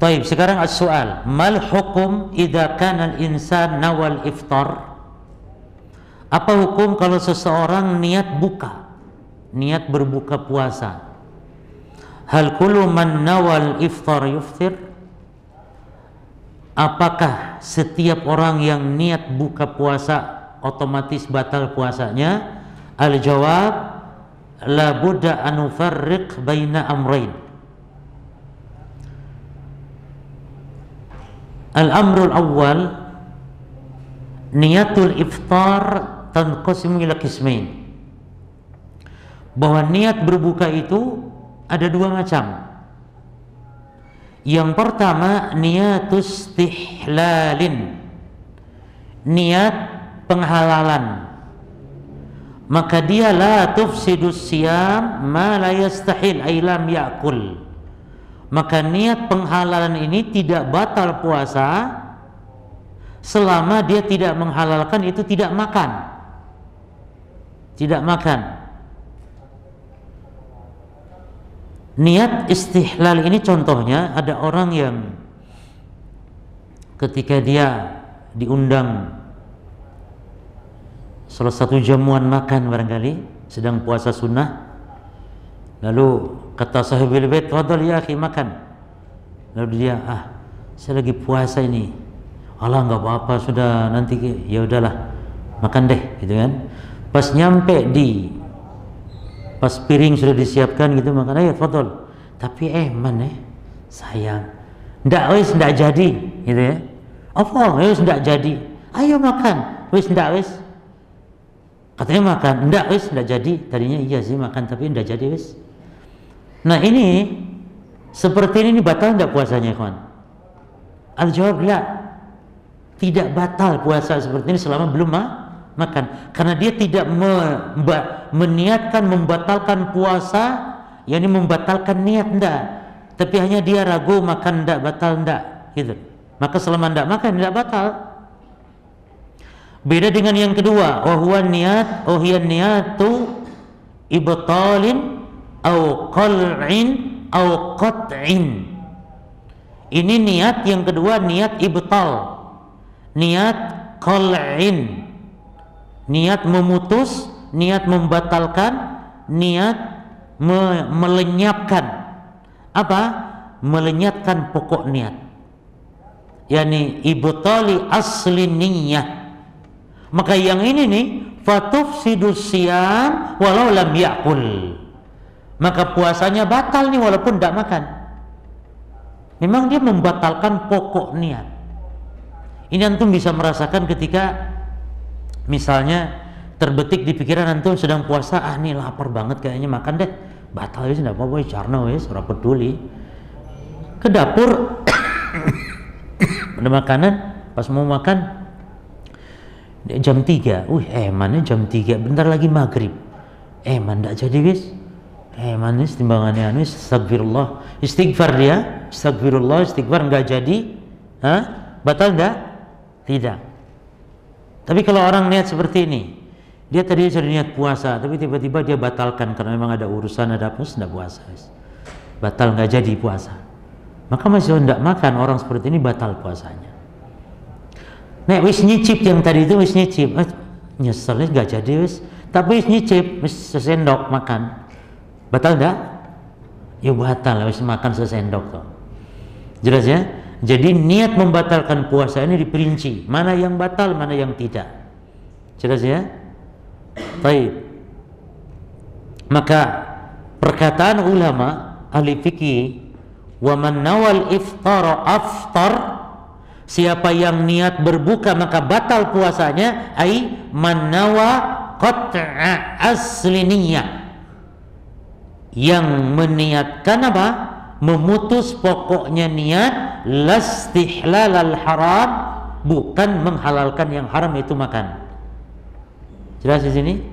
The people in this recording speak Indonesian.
Taib, sekarang as-soal, mal hukum idza kana al-insan nawal iftar? Apa hukum kalau seseorang niat buka, niat berbuka puasa? Hal kullu man nawal iftar yuftir? Apakah setiap orang yang niat buka puasa otomatis batal puasanya? Al-jawab, la budda an nufarriq baina amrayn. Al-amrul awwal, niatul iftar tanqasimu ila qismain. Bahwa niat berbuka itu ada dua macam. Yang pertama, niatus istihlalin, niat penghalalan. Maka dia la tufsidus siyam ma la yastahil ay lam ya'kul. Maka niat penghalalan ini tidak batal puasa selama dia tidak menghalalkan itu tidak makan. Tidak makan. Niat istihlal ini contohnya ada orang yang ketika dia diundang salah satu jamuan makan barangkali sedang puasa sunnah, lalu kata sahibul bait, "Fadhal ya akhi, makan." Lalu dia, saya lagi puasa ini. "Alah, enggak apa-apa, sudah nanti ya udahlah. Makan deh," gitu kan. Pas nyampe pas piring sudah disiapkan gitu, makan, "Ayo, fadhal." Tapi sayang. Ndak jadi, gitu ya. "Apa? Wis ndak jadi." "Ayo makan." "Wis ndak wis." Katanya makan, "Ndak wis ndak jadi." Tadinya iya sih makan tapi ndak jadi wis. Nah ini seperti ini batal tidak puasanya, kawan? Al-jawab la, tidak batal puasa seperti ini selama belum makan, karena dia tidak meniatkan membatalkan puasa, yakni membatalkan niat ndak, tapi hanya dia ragu makan ndak batal ndak, gitu. Maka selama ndak makan ndak batal. Beda dengan yang kedua, hiya niyatu ibtalin au qal'in au qat'in. Ini niat yang kedua, niat ibtal, niat qal'in, niat memutus, niat membatalkan, niat melenyapkan. Apa? Melenyapkan pokok niat, yakni ibtali asli niyyah. Maka yang ini nih, fatufsidus siyam walau lam ya'kul. Maka puasanya batal nih walaupun tidak makan. Memang dia membatalkan pokok niat. Ini antum bisa merasakan ketika misalnya terbetik di pikiran antum sedang puasa, nih lapar banget kayaknya, makan deh. Batal wis, tidak apa-apa, carna wis, ora peduli. Ke dapur ada makanan, pas mau makan jam 3. Emannya jam 3, bentar lagi maghrib. Tidak jadi wis. Manis timbangannya anu, astagfirullah, istighfar dia, astagfirullah, istighfar, enggak jadi, batal enggak? Tidak. Tapi kalau orang niat seperti ini, dia tadi sudah niat puasa, tapi tiba-tiba dia batalkan karena memang ada urusan, ada apa, sudah puasa, batal, enggak jadi puasa. Maka masih enggak makan, orang seperti ini batal puasanya. Nek wis nyicip yang tadi itu, wis nyicip, nyeselnya enggak jadi wis, tapi wis nyicip, wis sesendok makan. Batal enggak? Ya batal, harus makan sesendok toh. Jelas ya? Jadi niat membatalkan puasa ini diperinci, mana yang batal, mana yang tidak. Jelas ya? Baik. Maka perkataan ulama ahli fikih, wa man nawal iftara aftar, siapa yang niat berbuka maka batal puasanya, ai man nawa qat'a asli niyyah, yang meniatkan apa? Memutus pokoknya niat, lastihlal al haram, bukan menghalalkan yang haram itu makan. Jelas di sini?